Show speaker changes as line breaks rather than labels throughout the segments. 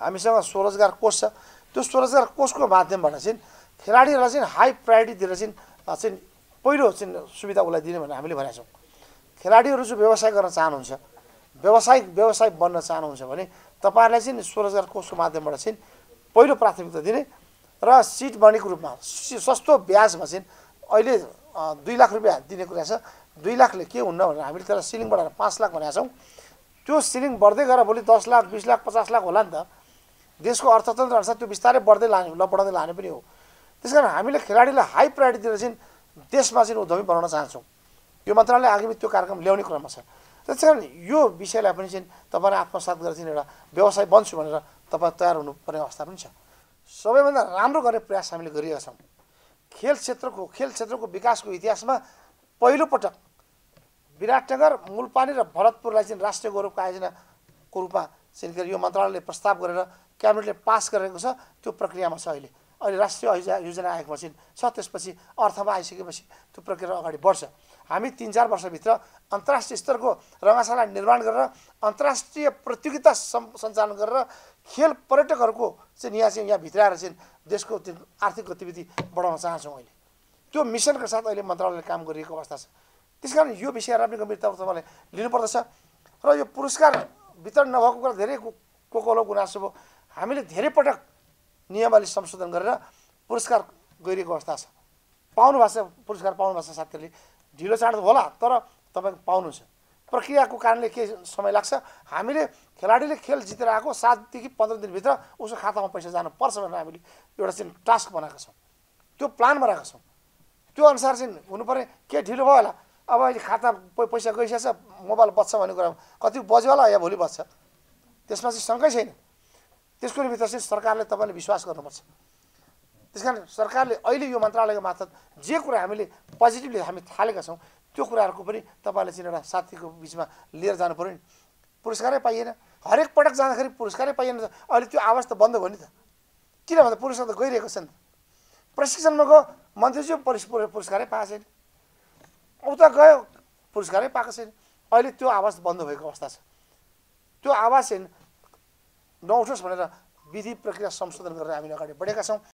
हामीसँग स्वरोजगार कोष छ। त्यो स्वरोजगार कोषको माध्यमबाट चाहिँ खेलाडीहरूलाई चाहिँ हाई प्रायोरिटी दिएर चाहिँ पहिलो चाहिँ सुविधा उसलाई दिने भनेर हामीले भनेका छौँ। खेलाडीहरू जो व्यवसाय गर्न चाहनुहुन्छ, व्यवसाय बन्न चाहनुहुन्छ भने तपाईँहरूलाई चाहिँ स्वरोजगार कोषको माध्यमबाट चाहिँ पहिलो प्राथमिकता दिने र सिड मनीको रूपमा सस्तो ब्याजमा चाहिँ अहिले 2 लाख रुपियाँ दिने कुरा छ। 2 लाखले के हुन्न भनेर हामीले त्यसलाई सिलिङ बढाएर 5 लाख भनेका छौँ। त्यो सिलिङ बढ्दै गएर भोलि 10 लाख, 20 लाख, 50 लाख होला नि त। देशको अर्थतन्त्र अनुसार त्यो बिस्तारै बढ्दै बढाउँदै लाने पनि हो। त्यसकारण हामीले खेलाडीलाई हाई प्रायोरिटी दिएर चाहिँ देशमा चाहिँ उद्यमी बनाउन चाहन्छौँ। यो मन्त्रालयले आगामी त्यो कार्यक्रम ल्याउने क्रममा छ। त्यसकारण यो विषयलाई पनि चाहिँ तपाईँले आत्मसात गरेर चाहिँ एउटा व्यवसाय बन्छु भनेर तपाईँ तयार हुनुपर्ने अवस्था पनि छ। सबैभन्दा राम्रो गर्ने प्रयास हामीले गरिरहेका छौँ। खेल क्षेत्रको विकासको इतिहासमा पहिलोपटक विराटनगर, मुलपानी र भरतपुरलाई चाहिँ राष्ट्रिय गौरवको आयोजनाको रूपमा चाहिँ यो मन्त्रालयले प्रस्ताव गरेर क्याबिनेटले पास गरेको छ। त्यो प्रक्रियामा छ। अहिले राष्ट्रिय योजना आयोगमा चाहिँ छ। त्यसपछि अर्थमा आइसकेपछि त्यो प्रक्रिया अगाडि बढ्छ। हामी 3-4 वर्षभित्र अन्तर्राष्ट्रिय स्तरको रङ्गशाला निर्माण गरेर अन्तर्राष्ट्रिय प्रतियोगिता सञ्चालन गरेर खेल पर्यटकहरूको चाहिँ यहाँ भित्राएर चाहिँ देशको आर्थिक गतिविधि बढाउन चाहन्छौँ। अहिले त्यो मिसनका साथ अहिले मन्त्रालयले काम गरिरहेको अवस्था छ। त्यसकारण यो विषयहरूलाई पनि गम्भीरतापूर्वक तपाईँले लिनुपर्दछ। र यो पुरस्कार वितरण नभएको कुरा धेरै कोको गुनासो भयो। हामीले धेरै पटक नियमावली संशोधन गरेर पुरस्कार गरिरहेको अवस्था छ। पुरस्कार पाउनु भएको छ साथीहरूले। ढिलो चाँडो होला तर तपाईँको पाउनुहुन्छ। प्रक्रियाको कारणले के समय लाग्छ। हामीले खेलाडीले खेल जितेर आएको 7 देखि 15 दिनभित्र उसको खातामा पैसा जानुपर्छ भनेर हामीले एउटा चाहिँ टास्क बनाएका छौँ। त्यो प्लान बनाएका छौँ। त्यो अनुसार चाहिँ हुनुपर्ने। के ढिलो भयो होला, अब अहिले खाता पैसा गइसकेको छ, मोबाइल बच्छ भन्ने कुरा कति बज्यो होला या भोलि बच्छ, त्यसमा चाहिँ शङ्कै छैन। त्यसको निमित्त चाहिँ सरकारले तपाईँले विश्वास गर्नुपर्छ। त्यसकारण सरकारले अहिले यो मन्त्रालयको मार्फत जे कुरा हामीले पोजिटिभली हामी थालेका छौँ त्यो कुराहरूको पनि तपाईँले चाहिँ एउटा साथीको बिचमा लिएर जानु पऱ्यो नि। पुरस्कारै पाइएन, हरेक पटक जाँदाखेरि पुरस्कारै पाइएन त अहिले त्यो आवाज त बन्द भयो नि त। किन भन्दा पुरस्कार त गइरहेको छ नि त। प्रशिक्षणमा गयो मन्त्रीज्यू पुरस्कारै पाएको छैन, उता गयो पुरस्कारै पाएको छैन। अहिले त्यो आवाज बन्द भएको अवस्था छ। त्यो आवाज चाहिँ नउठोस् भनेर विधि प्रक्रिया संशोधन गरेर हामीले अगाडि बढेका छौँ।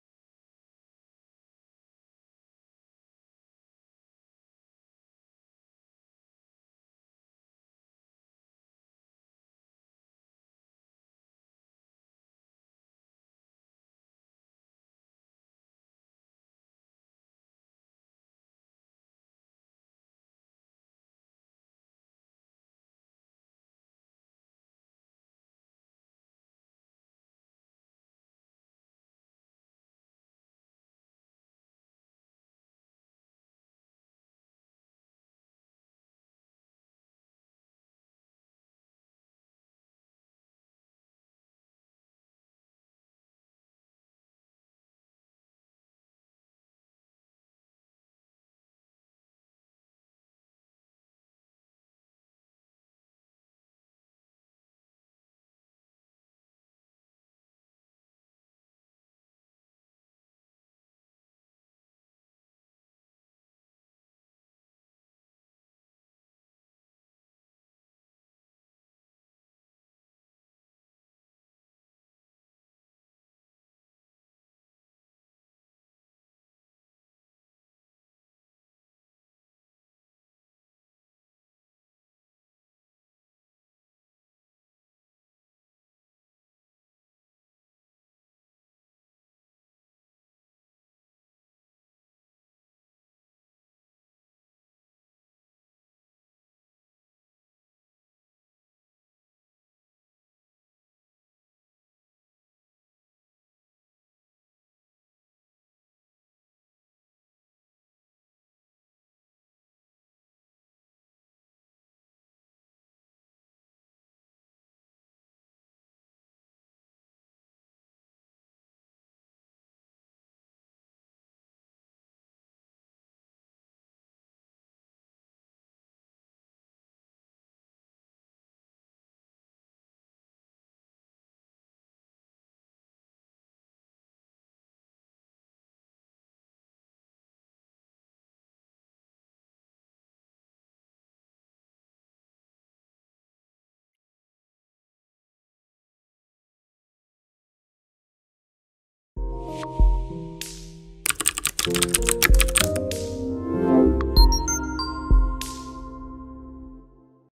गर्नुहोला।